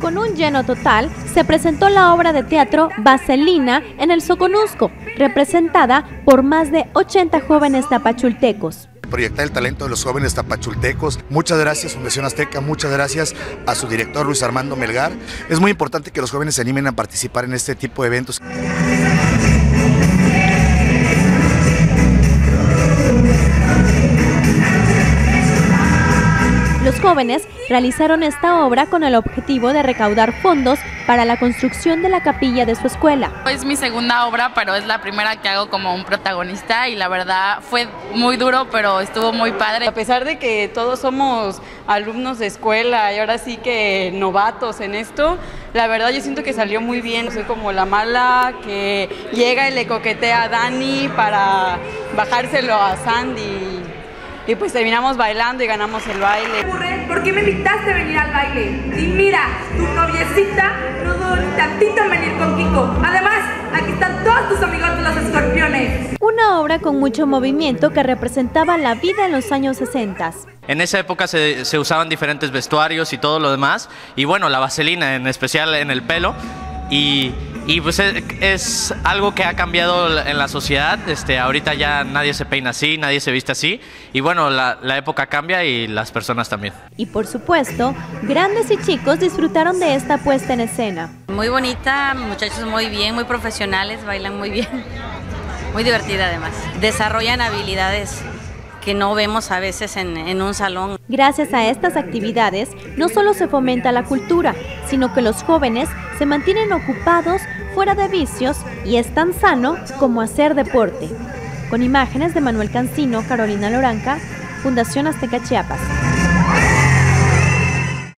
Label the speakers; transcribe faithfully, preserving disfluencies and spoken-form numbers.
Speaker 1: Con un lleno total, se presentó la obra de teatro Vaselina en el Soconusco, representada por más de ochenta jóvenes tapachultecos.
Speaker 2: Proyectar el talento de los jóvenes tapachultecos. Muchas gracias Fundación Azteca, muchas gracias a su director Luis Armando Melgar. Es muy importante que los jóvenes se animen a participar en este tipo de eventos.
Speaker 1: Los jóvenes realizaron esta obra con el objetivo de recaudar fondos para la construcción de la capilla de su escuela.
Speaker 3: Es mi segunda obra, pero es la primera que hago como un protagonista y la verdad fue muy duro, pero estuvo muy padre.
Speaker 4: A pesar de que todos somos alumnos de escuela y ahora sí que novatos en esto, la verdad yo siento que salió muy bien. Soy como la mala que llega y le coquetea a Dani para bajárselo a Sandy. Y pues terminamos bailando y ganamos el baile.
Speaker 5: ¿Por qué me invitaste a venir al baile? Y mira, tu noviecita no dudó ni tantito en venir con Kiko. Además, aquí están todos tus amigos de los escorpiones.
Speaker 1: Una obra con mucho movimiento que representaba la vida en los años sesenta.
Speaker 6: En esa época se, se usaban diferentes vestuarios y todo lo demás. Y bueno, la vaselina, en especial en el pelo. Y, y pues es, es algo que ha cambiado en la sociedad. Este, ahorita ya nadie se peina así, nadie se viste así. Y bueno, la, la época cambia y las personas también.
Speaker 1: Y por supuesto, grandes y chicos disfrutaron de esta puesta en escena.
Speaker 7: Muy bonita, muchachos muy bien, muy profesionales, bailan muy bien. Muy divertida además. Desarrollan habilidades que no vemos a veces en, en un salón.
Speaker 1: Gracias a estas actividades, no solo se fomenta la cultura, sino que los jóvenes se mantienen ocupados fuera de vicios y es tan sano como hacer deporte. Con imágenes de Manuel Cancino, Carolina Loranca, Fundación Azteca Chiapas.